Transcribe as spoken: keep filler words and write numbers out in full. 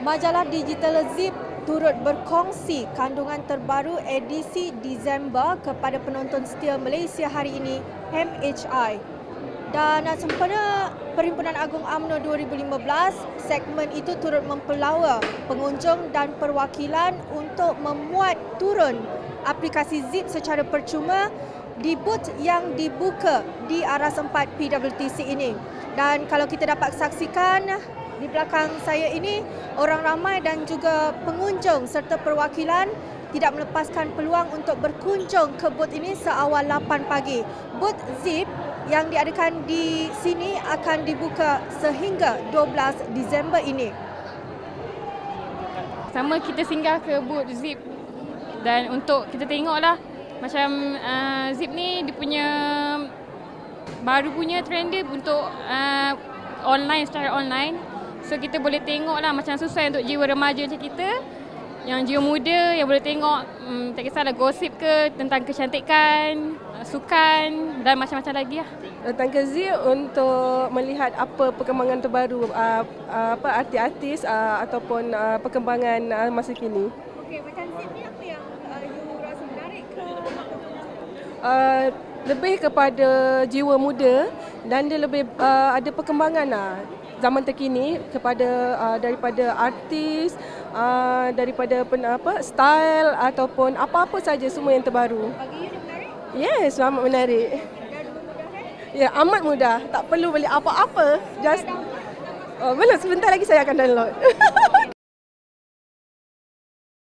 Majalah digital Zip turut berkongsi kandungan terbaru edisi Disember kepada penonton setia Malaysia hari ini, M H I. Dan sempena Perhimpunan Agung U M N O dua ribu lima belas, segmen itu turut mempelawa pengunjung dan perwakilan untuk memuat turun aplikasi Zip secara percuma di booth yang dibuka di Aras empat P W T C ini. Dan kalau kita dapat saksikan di belakang saya ini, orang ramai dan juga pengunjung serta perwakilan tidak melepaskan peluang untuk berkunjung ke booth ini seawal lapan pagi. Booth Zip yang diadakan di sini akan dibuka sehingga dua belas Disember ini. Sama kita singgah ke booth Zip dan untuk kita tengoklah macam uh, Zip ni dia punya baru punya trend dia untuk uh, online, secara online. So kita boleh tengoklah macam sesuai untuk jiwa remaja macam kita, yang jiwa muda yang boleh tengok hmm, tak kisahlah gosip ke tentang kecantikan, sukan dan macam-macam lagi lah. Datang ke Zip untuk melihat apa perkembangan terbaru uh, uh, apa artis-artis uh, ataupun uh, perkembangan uh, masa kini. Okey, macam Zip ni apa yang uh, you rasa menarik ke? Uh, lebih kepada jiwa muda dan dia lebih uh, ada perkembangan lah zaman terkini kepada uh, daripada artis, uh, daripada pen, apa style ataupun apa-apa saja semua yang terbaru. Bagi you dia menarik? Yes, amat menarik. Dan mudah kan? Ya, amat mudah. Tak perlu beli apa-apa. Just oh, belum, sebentar lagi saya akan download.